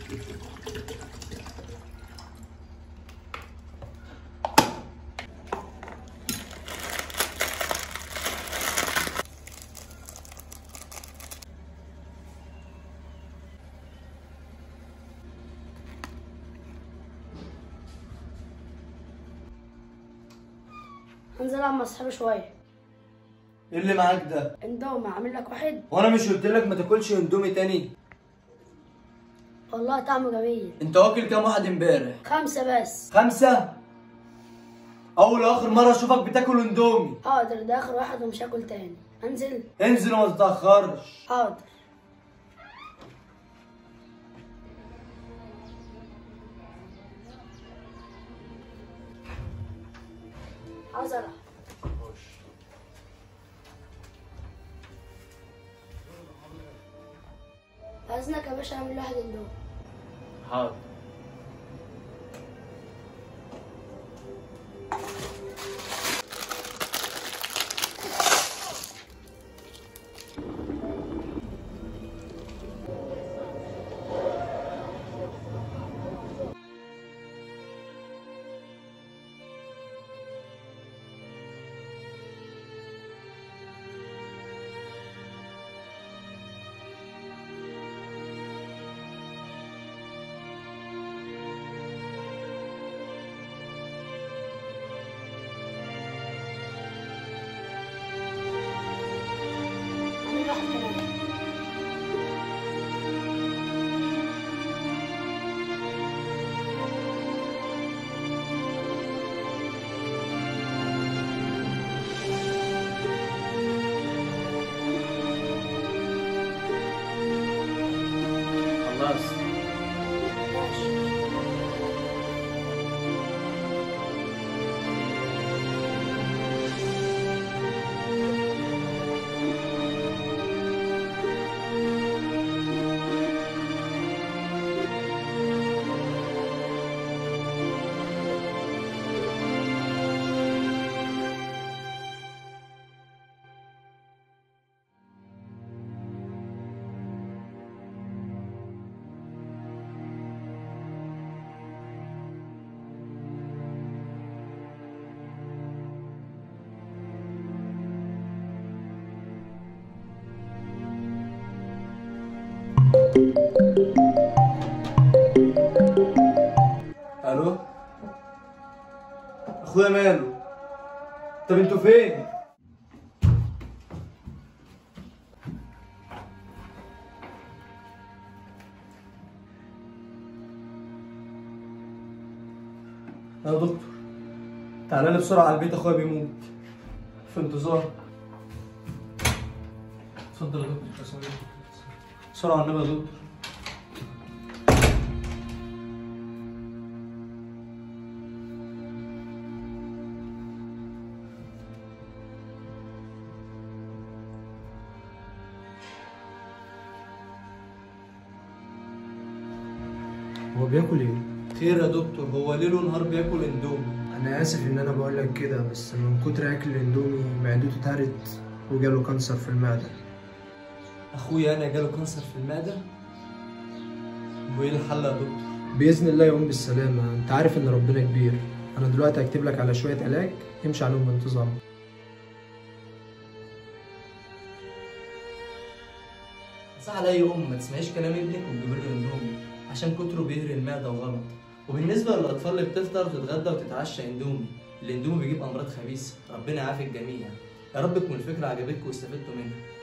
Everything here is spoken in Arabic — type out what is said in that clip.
هنزل العب مع اصحابي شويه. ايه اللي معاك ده؟ اندومي، اعمل لك واحد؟ وانا مش قلت لك ما تاكلش اندومي تاني؟ والله طعمه جميل. انت واكل كام واحد امبارح؟ 5 بس. 5؟ اول واخر مره اشوفك بتاكل اندومي. حاضر، ده اخر واحد ومش هاكل تاني. انزل. انزل وما تتاخرش. حاضر. عاوز العب. عايزنك يا باشا اعمل واحد اندومي. حاضر. خلاص. الو اخويا، ماله؟ طب انتوا فين؟ يا دكتور تعالى لي بسرعه على البيت، اخويا بيموت في انتظار. اتفضل يا دكتور. بسرعه على النبي يا دكتور. هو بياكل ايه؟ خير يا دكتور، هو ليل ونهار بياكل اندومي. انا اسف ان انا بقول لك كده، بس من كتر اكل الاندومي معدته اتهرت وجاله كانسر في المعده. اخويا انا جاله كانسر في المعده؟ وايه الحل يا دكتور؟ باذن الله يقوم بالسلامه، انت عارف ان ربنا كبير. انا دلوقتي هكتب لك على شويه علاج امشي عليهم بانتظام. صح على اي ام ما تسمعيش كلام ابنك وتجيب له اندومي عشان كتره بيهري المعده وغلط. وبالنسبه للاطفال اللي بتفطر وتتغدى وتتعشى اندومي، الاندومي بيجيب امراض خبيثه. ربنا يعافي الجميع. يا رب تكون الفكره عجبتكم واستفدتوا منها.